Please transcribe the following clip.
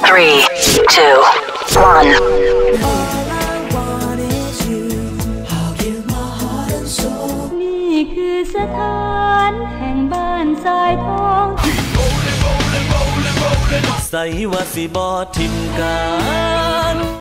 3, 2, 1 นี่คือสถานแห่งบ้านทรายทองใส่ว่าสิบ่ทิมกัน